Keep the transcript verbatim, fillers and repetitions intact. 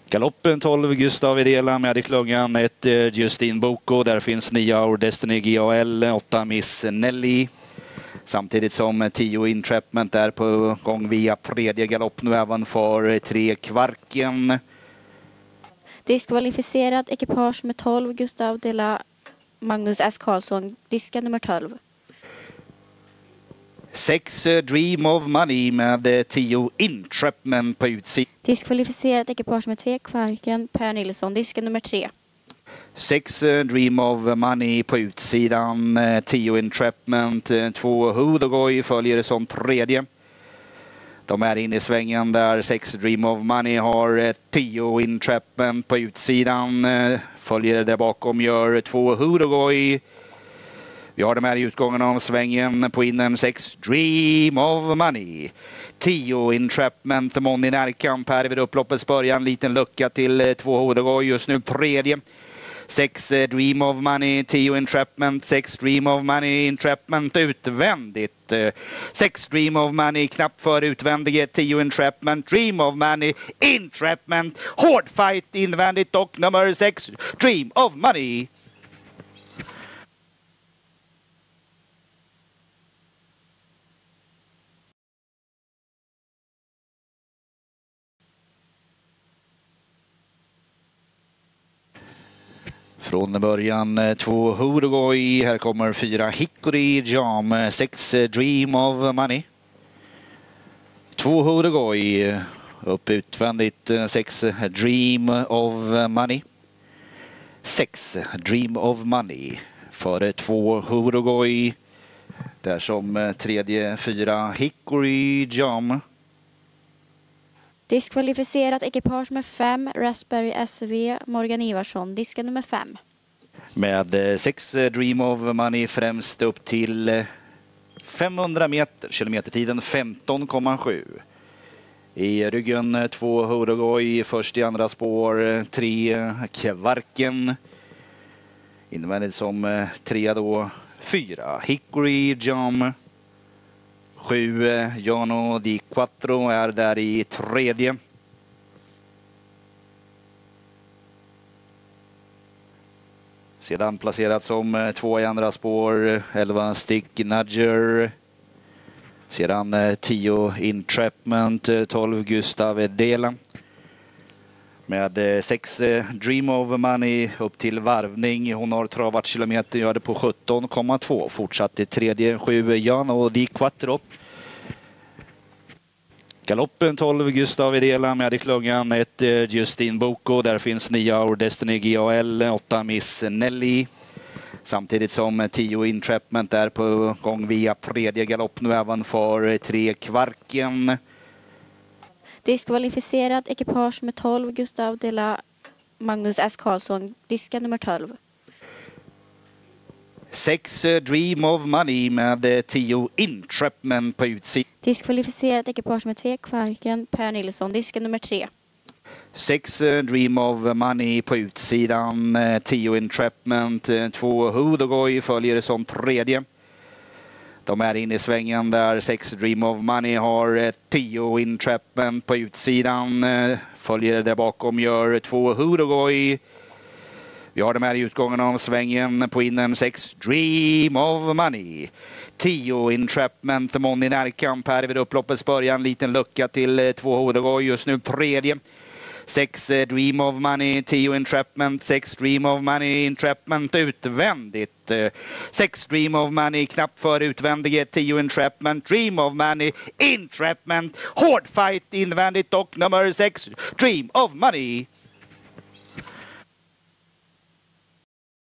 Galoppen tolv Gustav Videla med i klungan ett Justin Boko. Där finns nio Our Destiny G A L, åtta Miss Nelly. Samtidigt som tio Intrapment är på gång via tredje galopp nu även för tre Kvarken. Diskvalificerat ekipage med tolv Gustav Dela Magnus S. Karlsson, diska nummer tolv. sex Dream of Money med tio Intrapment på utsidan. Diskvalificerat ekipage med tre Kvarken, Per Nilsson, diska nummer tre. sex Dream of Money på utsidan, tio Intrapment, två Hudogoy följer som tredje. De är inne i svängen där sex Dream of Money har tio Intrapment på utsidan. Följer där bakom gör två Hudogoy. Vi har de här i utgången av svängen på innen sex Dream of Money. tio Intrapment, Monni närkamp här vid upploppets början. Liten lucka till två Hudogoy, just nu tredje. sex Dream of Money, tio Intrapment, sex Dream of Money, Intrapment utvändigt. sex Dream of Money knappt för utvändige, tio Intrapment, Dream of Money, Intrapment, hård fight invändigt och nummer sex Dream of Money. Från början två Hudogoy, här kommer fyra Hickory Jam, sex Dream of Money. Två Hudogoy, upp utvändigt sex Dream of Money. sex Dream of Money före två Hudogoy. Där som tredje fyra Hickory Jam. Diskvalificerat ekipage med fem Raspberry S V Morgan Ivarsson, diska nummer fem. Med sex Dream of Money främst upp till femhundra meter, kilometertiden femton komma sju. I ryggen två Hudogoy, först i andra spår tre Kvarken. Invändigt som tre då fyra Hickory Jam. Sju Jano Di Quattro är där i tredje. Sedan placerat som två i andra spår, elva Stick Nudger. Sedan tio Intrapment, tolv Gustav Dela. Med sex Dream of Money upp till varvning. Hon har travat kilometer, gör det på sjutton komma två. Fortsatt i tredje, sju Jano Di Quattro. Galoppen tolv Gustav Videla med i klungan ett Justin Boko. Där finns nio Our Destiny G A L, åtta Miss Nelly. Samtidigt som tio Intrapment är på gång via tredje galopp nu även för tre Kvarken. Diskvalificerat ekipage med tolv Gustav Dela Magnus S. Karlsson, diska nummer tolv. sex Dream of Money med tio Intrapment på utsidan. Diskvalificerat ekipage med tre Kvarken, Per Nilsson, diska nummer tre. sex Dream of Money på utsidan, tio Intrapment, två Hudogoy följer som tredje. De är inne i svängen där sex Dream of Money har tio Intrapment på utsidan. Följer där bakom gör två Hudogoy. Vi har de här i utgången av svängen på innen sex Dream of Money. tio Intrapment, Monni närkamp här vid upploppets början. Liten lucka till två Hudogoy, just nu tredje. sex Dream of Money, tio Intrapment, sex Dream of Money, Intrapment utvändigt. sex Dream of Money knappt för utvändige, tio Intrapment, Dream of Money, Intrapment, hård fight invändigt och nummer sex Dream of Money.